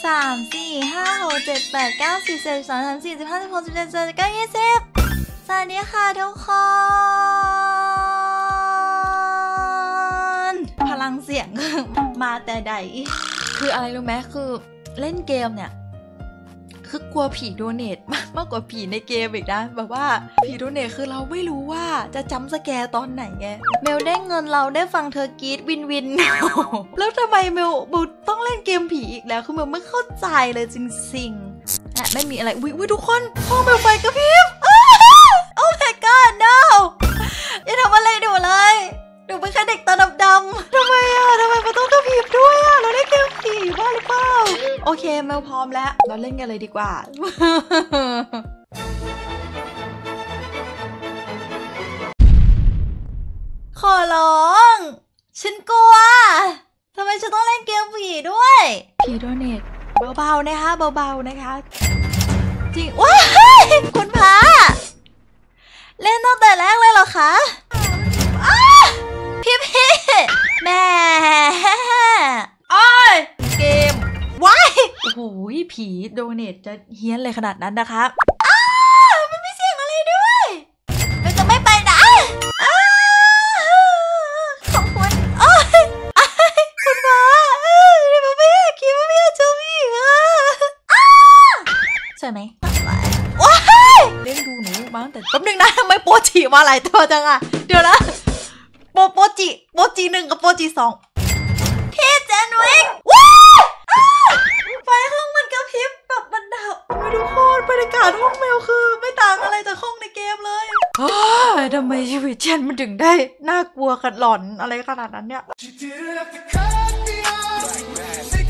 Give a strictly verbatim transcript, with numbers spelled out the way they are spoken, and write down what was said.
ามสี่ห้าหกเจ็ดแปดเก้าสิบสิบสองสามสี่สิบห้าสิบหกสิบเจ็ดสิบแปดสิบเก้ายี่สิบสวัสดีค่ะทุกคนพลังเสียงมาแต่ใดคืออะไรรู้ไหมคือเล่นเกมเนี่ยคือกลัวผีโดเนทมากกว่าผีในเกมอีกนะแบบว่าผีโดเนทคือเราไม่รู้ว่าจะจำสแกร์ตอนไหนไงเมลได้เงินเราได้ฟังเธอกรีดวินวิน แล้วทำไมเมลบูต้องเล่นเกมผีอีกแล้วคือเมลไม่เข้าใจเลยจริงๆอ่ะไม่มีอะไรวิวทุกคนห้องเมลไฟกระพริบโอ้ my god no อย่าทำอะไรดูเลยดูเป็นแค่เด็กตาดำๆทำไมอ่ะทำไมมันต้องกระพริบด้วยอ่ะเราได้เกมผีบ้าหรือเปล่าโอเคเมลพร้อมแล้วเราเล่นกันเลยดีกว่า ขอร้องฉันกลัวทำไมฉันต้องเล่นเกมผีด้วยผีโดเนทเบาๆนะคะเบาๆนะคะจริงว้ายคุณพระเล่นตั้งแต่แรกเลยเหรอคะพี่พี่แม่โอ้ยเกมว้ายโอ้โหผีโดเนทจะเฮี้ยนเลยขนาดนั้นนะคะอ้ามันไม่เสียงอะไรด้วยเราจะไม่ไปนะอ้าขอบคุณโอ้ยคุณพระเดี๋ยวไม่อยากคิดว่าไม่อยากเจอผีอ่ะอ้าใช่ไหมว้ายเล่นดูหนูมาตั้งแต่แป๊บนึงนะทำไมโปรจิมาหลายตัวจังอะเดี๋ยวนะโปรโปรจิโปรจิหนึ่งกับโปรจิสองพี่เจนวิกว้ายไฟห้องมันกระพริบแบบมันดับไม่ทุกคนบรรยากาศห้องแมวคือไม่ต่างอะไรจากห้องในเกมเลยทำไมชีวิตฉันมันถึงได้น่ากลัวกันหลอนอะไรขนาดนั้นเนี่ย